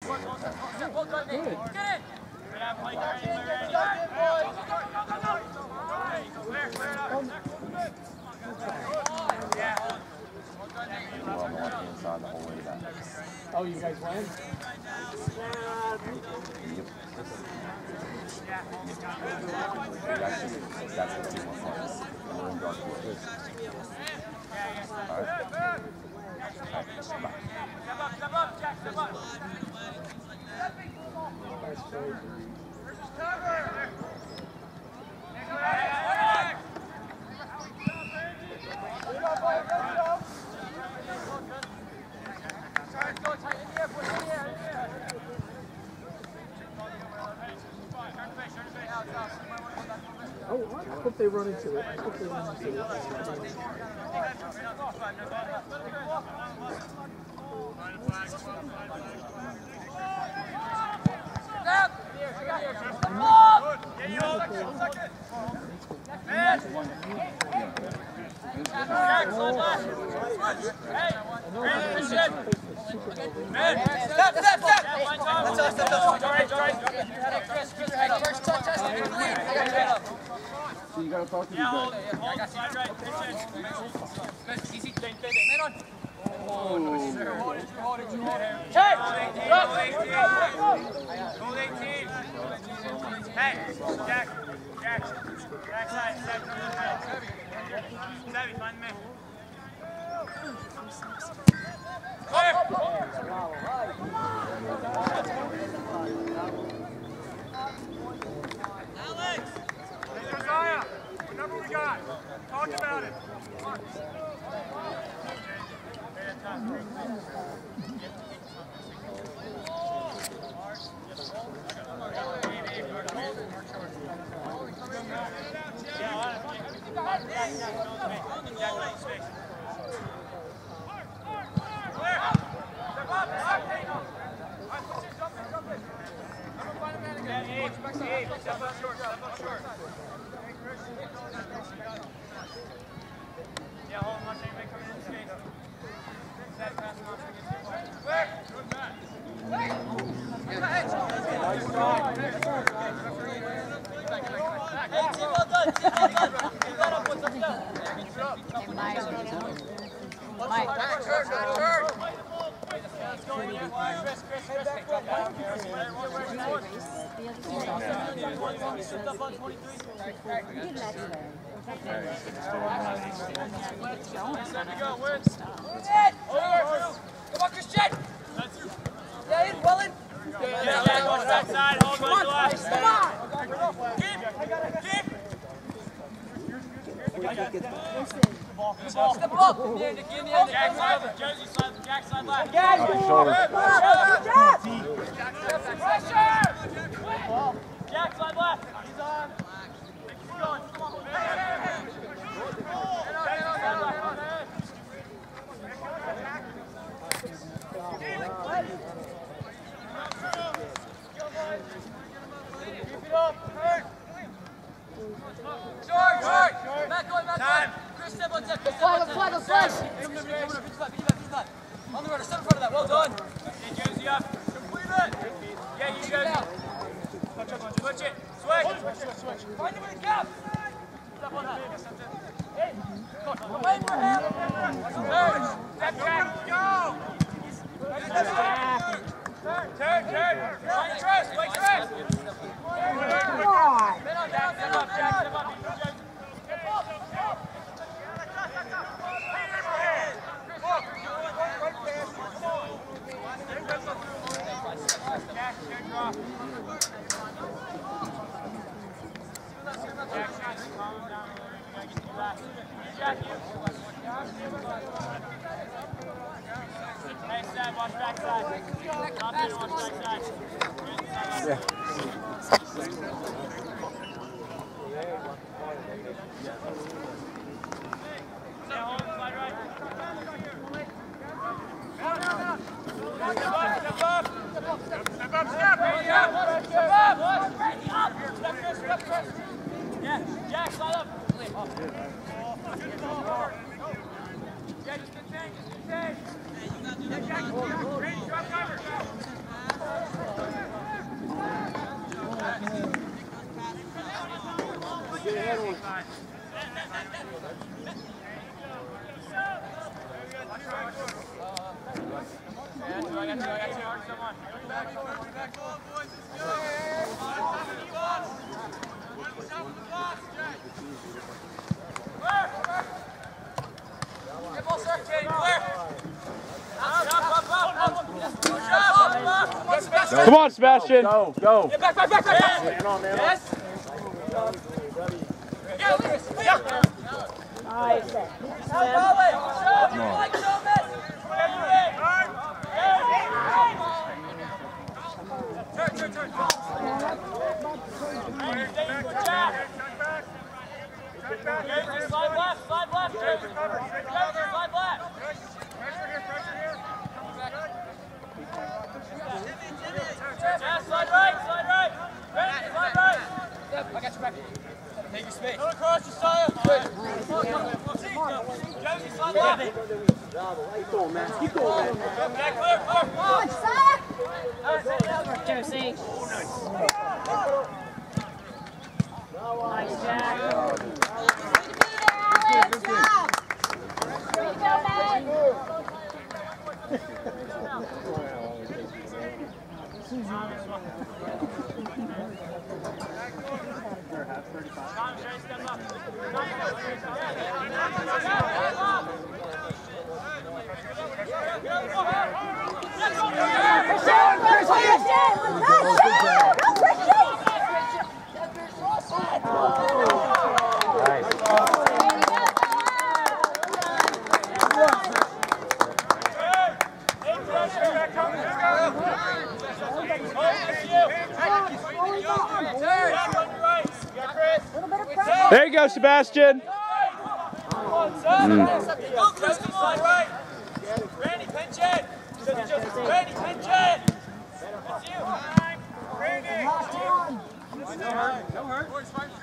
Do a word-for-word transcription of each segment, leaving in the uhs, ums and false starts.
Oh, you guys win? That's what you want. We're in dark quarters. All right. Step up, step up, Jack, step up. Oh, I hope they run into it. I hope they run into it. Stop, stop, stop! That's us, that's us. So you gotta talk to these guys. Easy, man on. Oh, no, sir. Check! Hold eighteen. Hey, Jack. Jack. Jack side. Savvy, find me. Clear! Alex! Hey, Josiah, what number we got? Talk about it. Yeah, hold on, watch anybody coming in the skate. That pass him off against the play. Good back. Hey, team, well done. Team, well done. Keep that up. What's up, down? Mike. Mike. Turn, turn, turn. Let's go in here. Chris, Chris, Chris. Come down here. Where's the board? Shift up on twenty-three. Time to go, win. Come on, Christian. Yeah, in, well in. Yeah, back on the backside. Hold Come on, on, guys. Come on. keep, keep. Step up. In the end, in the end. Jack side, Jersey side, Jack side left. Again. Pressure! Jack side left. He's on. Keep going. Come on. Head on, head on, head on, head on. Keep it up. Hey. George. George. Back going, back Time. going. Chris, step on step. Chris, step on step. Flag, flag, flag. On the rudder, step in front of that. Well done. Hey, Jersey up. Complete it. Yeah, you go. Switch it. Switch. Find him in the gap. Step on that. Hey. Away from him. Turn. Step back. Go. Turn, turn, turn. Wait, Chris. Wait, Chris. Come on. Step up, Jack. Step up, Jack. Step up. Jack, Jack, drop. Jack, Jack, calm him down a little. You gotta get to the back. Jack, you. Hey, Sam, watch backside. Drop in and watch backside. Yeah. Yeah, hold him, slide right. Step up, step up. Step up, step. Step up, step up. Step up. Step Chris, step Chris. Yeah, Jack, slide up. Yeah, just contain, just contain. Yeah, Jack, Jack, ready, drop cover. someone. Get ball, sir. Clear. Come on, Sebastian. Go, go. Get back, back, back, back. Stand on, man. Yes. Yeah, Lucas. Yeah. Nice. Come on. Like show this. Turn, turn, turn. Slide left, slide left, Jersey. Jersey, slide left. Yeah, slide right, slide right. Ready, slide right. Yep, I got you back. Take your space. Go across, Josiah. Josie, slide left. Keep going, man. Keep going, man. Okay, clear, clear. Come on, Zach. Josie. Nice, Jack. Good job. Way to go, man. Tom, Shay, step up. There you go, Sebastian. Mm. Go, Chris, come on, right. Randy, pinch it. Randy, pinch it. That's you. Randy. No hurt.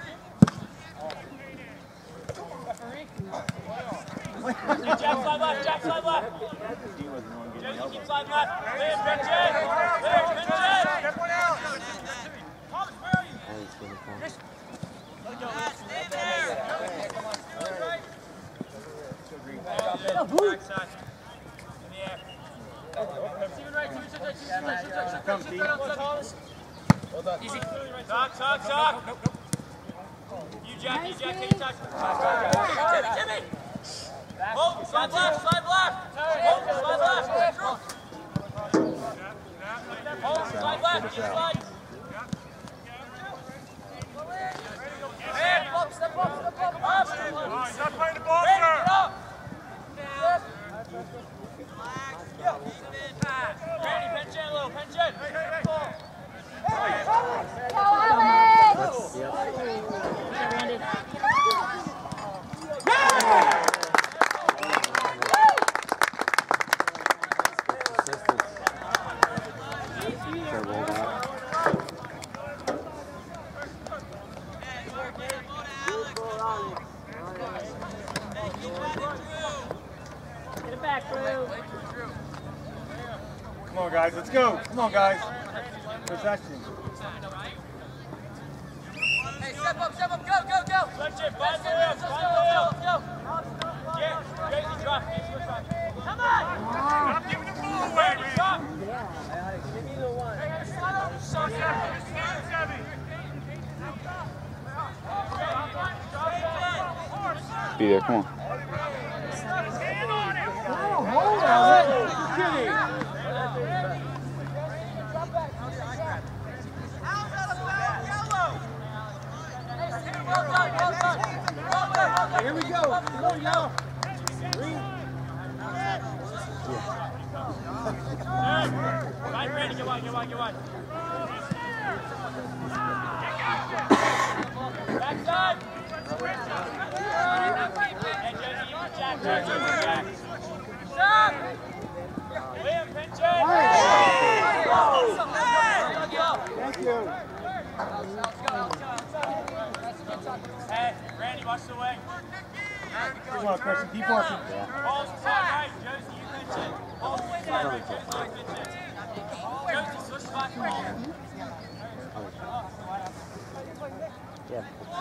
Jack, slide left. Jack, slide left. Josie, keep slide left. Liam, pinch it. Liam, pinch it. Step one out. Thomas, where are you? Chris. Let it go. Stay there. Backside. In the air. Steven right, Steven right, Steven right, Steven right. Come, Steve. Hold on. Easy. Talk, talk, talk. Nope, nope, nope. You, Jack, you, Jack, take a touch. Timmy, Timmy. Hold, slide left, slide left. Hold, slide left. Hold, slide left, keep sliding. Hey, up, step up, step up, up. Stop playing the ball, Ready, sir. get up. Randy, pinch in a little, pinch in. Go, Alex! Randy. Get it back, Drew. Come on, guys. Let's go. Come on, guys. Possession. Hey, step up, step up, go, go, go. Switch it, find the wheel, find the wheel. Yeah, Josie, drop. Come on. Stop giving the ball away, man. Stop. Be there, come on. Hold on. You're kidding. Here we go. Come on, y'all. Right, Randy, get wide, get wide, get wide. Backside. Hey, Josie, you can Jack, Jack, Jack, Jack. Stop! Liam, pinch it. Thank you. Hey, Randy, watch the wing. Come on, Christian. Keep working. Ball's side right, Josie, you pinch it. Ball's side right, Josie, you pinch it. Josie, switch back the ball. Yeah.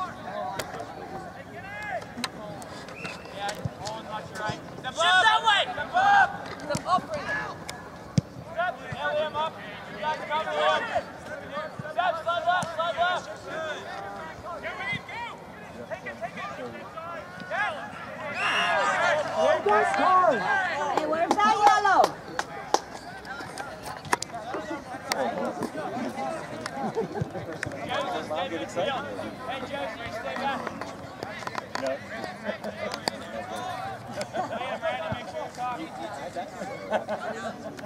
Yeah, ball and watch your right. Step up! That way! Step up! Step up right now. Step! Yeah, Liam, up. You guys come to him. Step, slide left, slide left. Hey, where's that yellow? Josie, stay to the field. Hey, Josie, you stay back. No. Oh, yeah, Brandon, make sure you talk.